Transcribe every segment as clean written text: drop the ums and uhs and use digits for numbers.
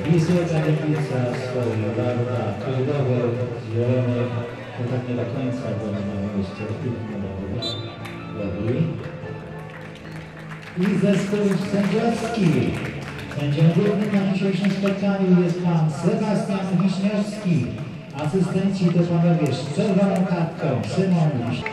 Wisła Katowice swoje barwa klubowe, zielone, to tak nie do końca, bo mamy jeszcze inne barwy. I zespół sędziowski. Sędzią głównym na dzisiejszym spotkaniu jest pan Sebastian Wiśniewski. Asystenci to panowie z czerwoną kartką Szymon Wiśniewski.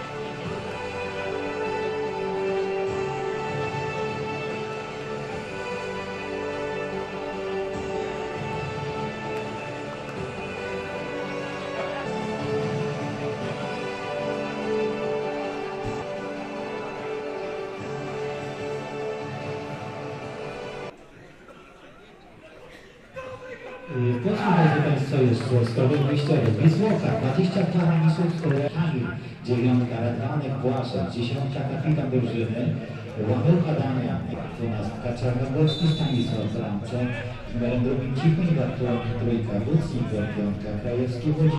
Posłuchajcie Państwo jeszcze skoro wyjściowy. Wisłoka, 22 misów Kamil, 9 Radwanek Błaszek, 10 kapitan drużyny, Łamucha Damian, 12 Czarnogórski Stanisław w bramce, numerem 2 Cichoń Bartłomiej, 3 Lucnik, 5 Krajewski Wódź.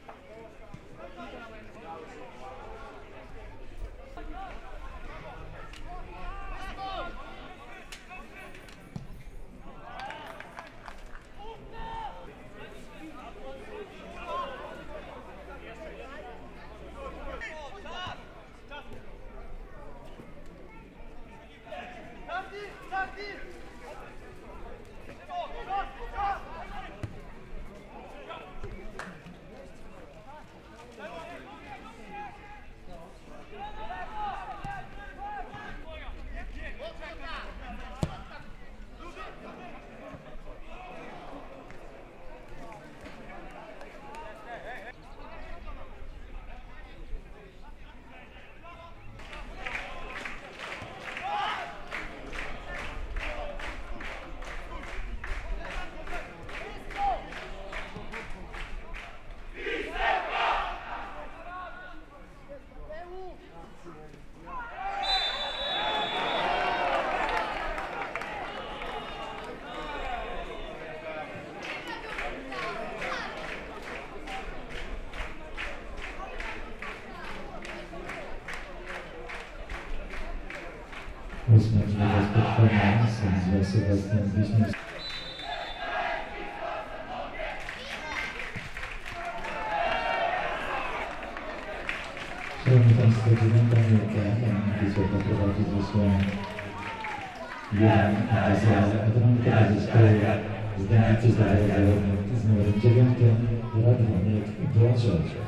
Ósmego spotkania sędzia Sebastian Wiśniewski. Szanowni Państwo, 9 minuta, Wisłoka prowadzi z Wisłą 1 do 0. Zespołu z Dębicy zdawał zawodnik z numerem 9, Radwanek Błaszek.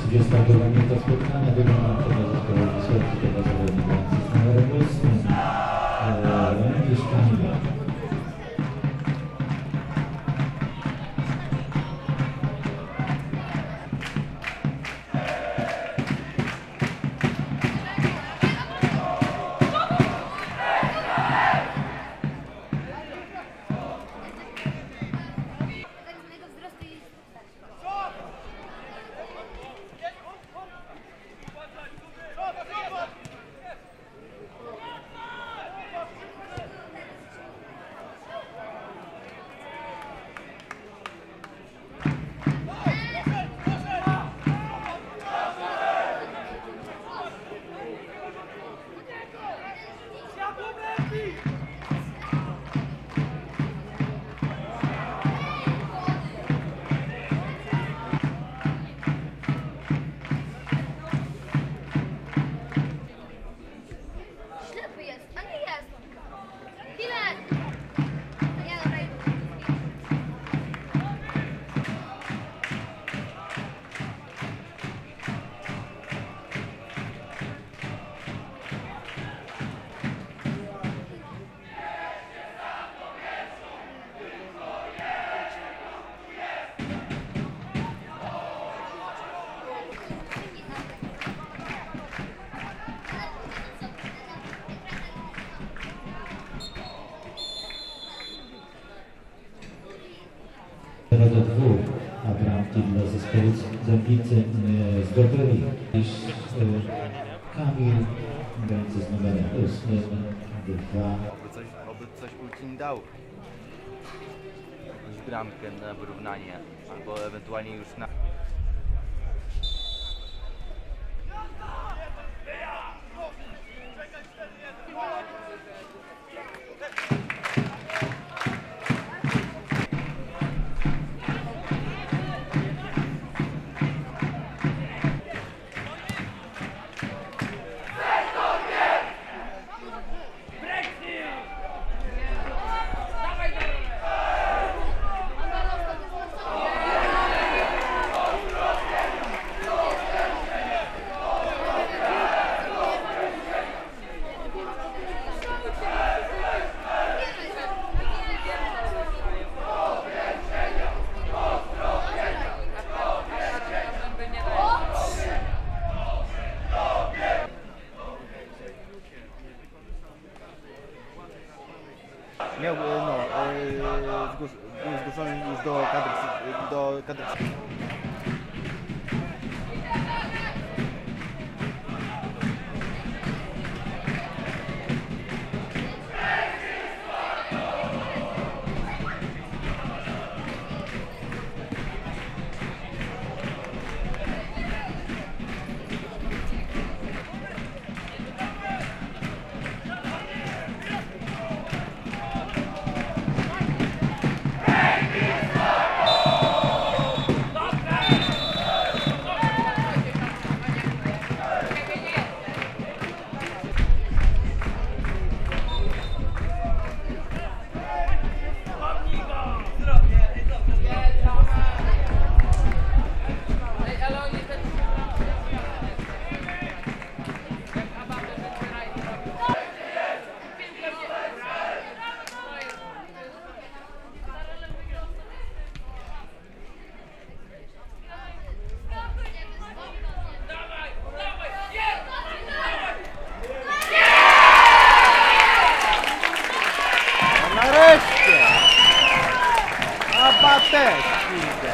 32 minuta spotkania wygląda tego zespołu Wysocki, tego zawodnika z numerem 8, Remigiusz Kamila. Do 2, a bramki dla zespołu Zębicy zdobyli niż Kamil, grający z numerem 8, 2. Oby coś Ultim dał. Jakąś bramkę na wyrównanie, albo ewentualnie już na... Miał, był zgłoszony już do kadry. Nareszcie! Abates, kurde!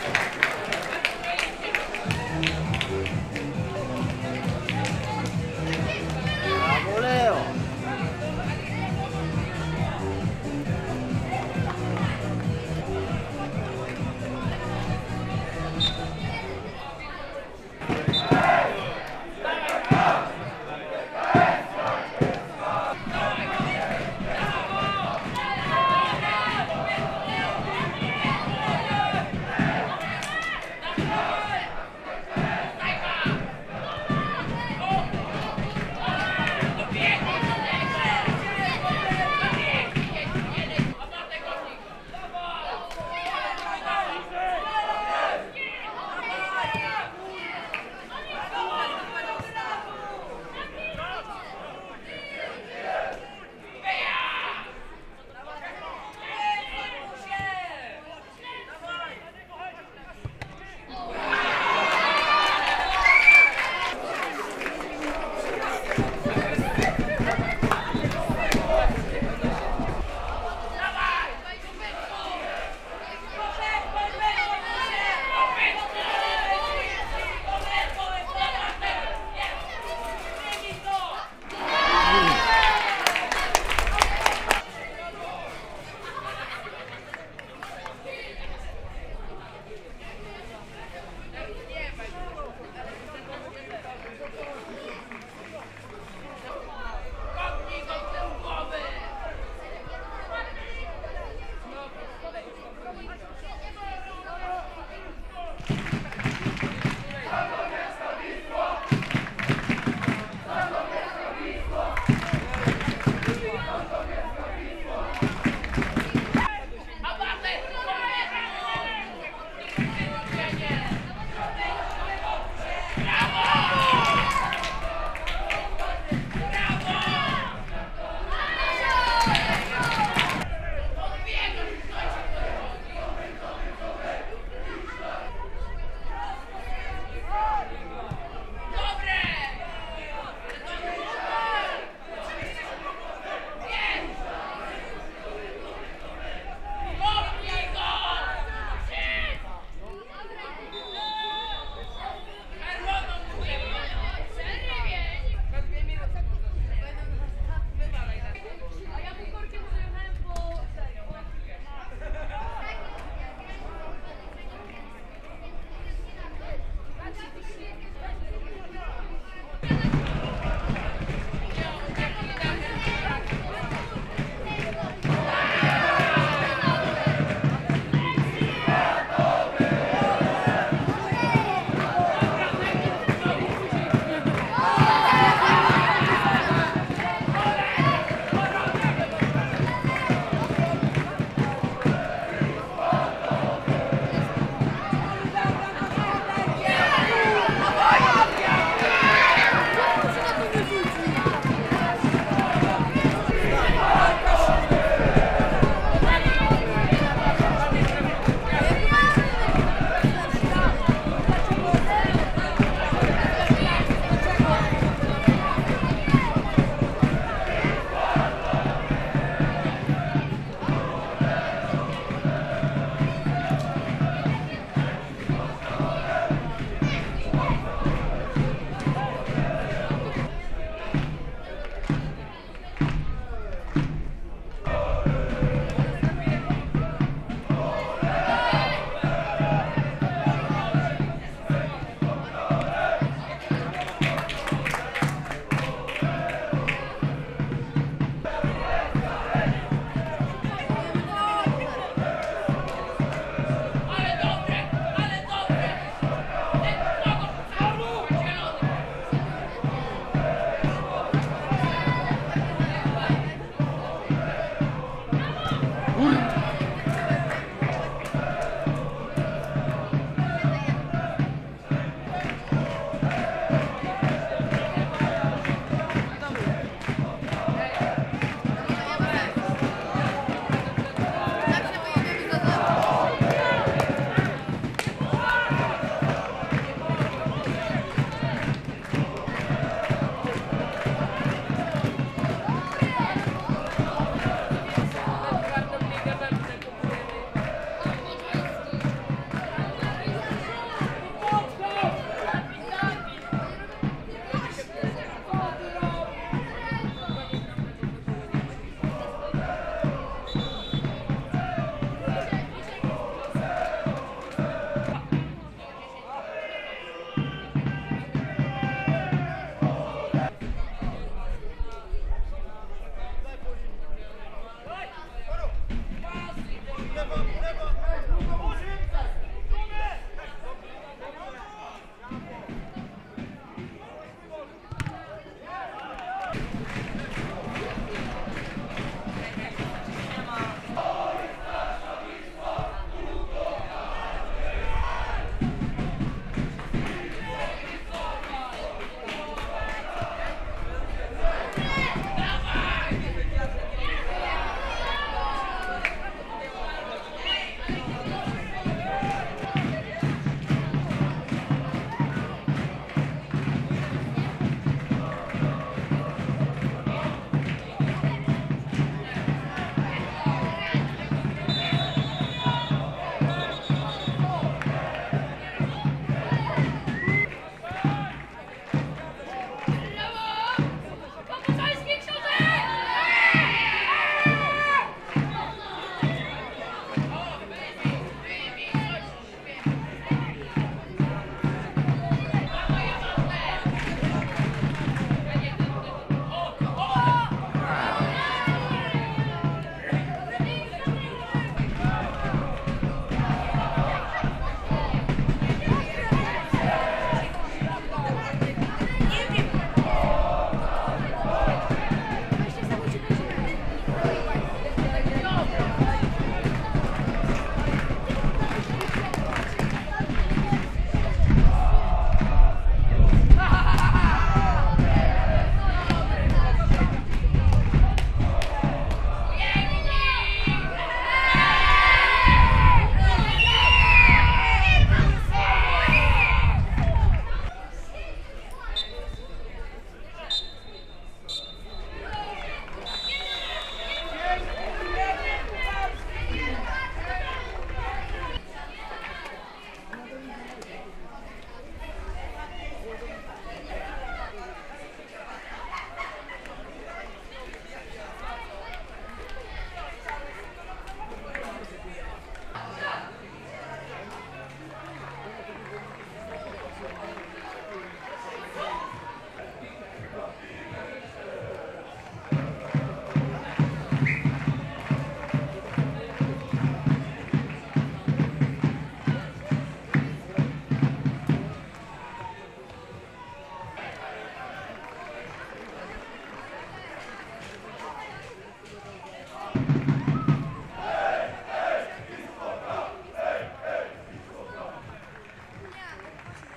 Brawo, Leo!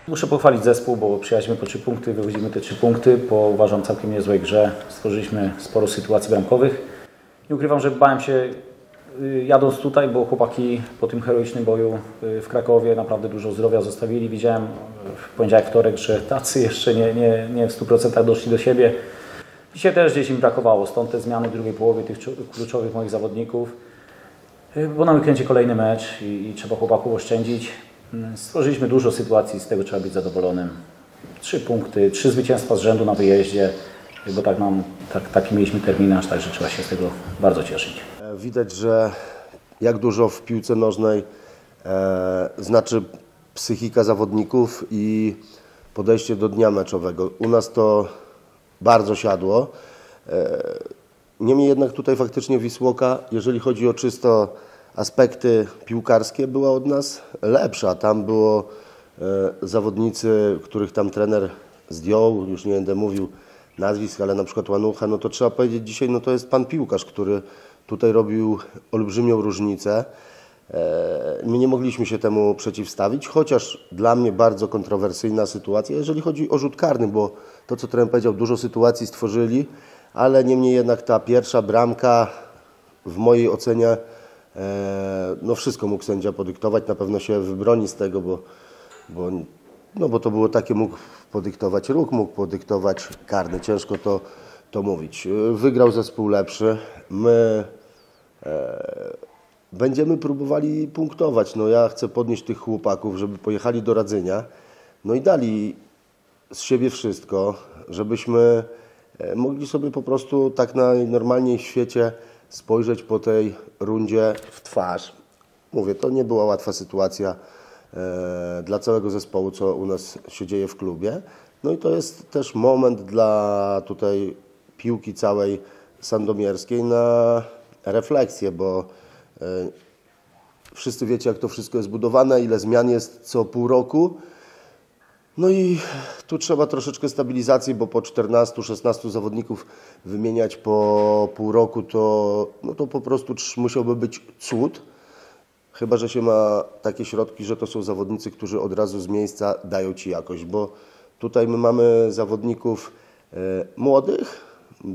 Muszę pochwalić zespół, bo przyjechaliśmy po 3 punkty, wychodzimy te 3 punkty po uważam całkiem niezłej grze. Stworzyliśmy sporo sytuacji bramkowych. Nie ukrywam, że bałem się jadąc tutaj, bo chłopaki po tym heroicznym boju w Krakowie naprawdę dużo zdrowia zostawili. Widziałem w poniedziałek, wtorek, że tacy jeszcze nie w 100% doszli do siebie. Dzisiaj też gdzieś im brakowało, stąd te zmiany w drugiej połowie tych kluczowych moich zawodników. Bo na weekendzie kolejny mecz i trzeba chłopaków oszczędzić. Stworzyliśmy dużo sytuacji, z tego trzeba być zadowolonym. 3 punkty, 3 zwycięstwa z rzędu na wyjeździe, bo taki mieliśmy terminarz, także trzeba się z tego bardzo cieszyć. Widać, że jak dużo w piłce nożnej znaczy psychika zawodników i podejście do dnia meczowego. U nas to bardzo siadło. Niemniej jednak tutaj faktycznie Wisłoka, jeżeli chodzi o czysto aspekty piłkarskie, była od nas lepsza. Tam było zawodnicy, których tam trener zdjął, już nie będę mówił nazwisk, ale na przykład Łanucha, no to trzeba powiedzieć dzisiaj, no to jest pan piłkarz, który tutaj robił olbrzymią różnicę. My nie mogliśmy się temu przeciwstawić, chociaż dla mnie bardzo kontrowersyjna sytuacja, jeżeli chodzi o rzut karny, bo to, co trener powiedział, dużo sytuacji stworzyli, ale niemniej jednak ta pierwsza bramka w mojej ocenie, no wszystko mógł sędzia podyktować, na pewno się wybroni z tego, bo to było takie, mógł podyktować ruch, mógł podyktować karny, ciężko to mówić. Wygrał zespół lepszy, my będziemy próbowali punktować. No ja chcę podnieść tych chłopaków, żeby pojechali do Radzynia, no i dali z siebie wszystko, żebyśmy mogli sobie po prostu tak najnormalniej w świecie spojrzeć po tej rundzie w twarz. Mówię, to nie była łatwa sytuacja dla całego zespołu, co u nas się dzieje w klubie. No i to jest też moment dla tutaj piłki całej sandomierskiej na refleksję, bo wszyscy wiecie, jak to wszystko jest budowane, ile zmian jest co pół roku. No i tu trzeba troszeczkę stabilizacji, bo po 14-16 zawodników wymieniać po pół roku, to po prostu musiałby być cud. Chyba że się ma takie środki, że to są zawodnicy, którzy od razu z miejsca dają ci jakość, bo tutaj my mamy zawodników młodych,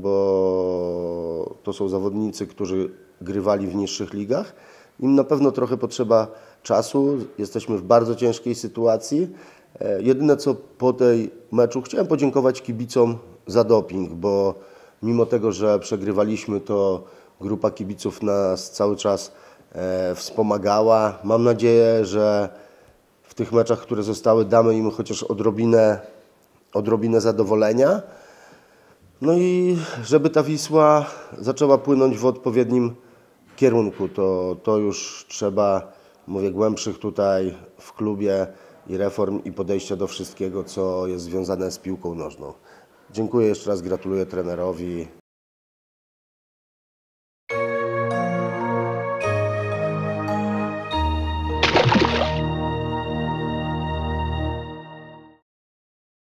bo to są zawodnicy, którzy grywali w niższych ligach. Im na pewno trochę potrzeba czasu, jesteśmy w bardzo ciężkiej sytuacji. Jedyne co po tej meczu, chciałem podziękować kibicom za doping, bo mimo tego, że przegrywaliśmy, to grupa kibiców nas cały czas wspomagała. Mam nadzieję, że w tych meczach, które zostały, damy im chociaż odrobinę zadowolenia. No i żeby ta Wisła zaczęła płynąć w odpowiednim kierunku, to już trzeba, mówię, głębszych tutaj w klubie i reform i podejścia do wszystkiego, co jest związane z piłką nożną. Dziękuję jeszcze raz, gratuluję trenerowi.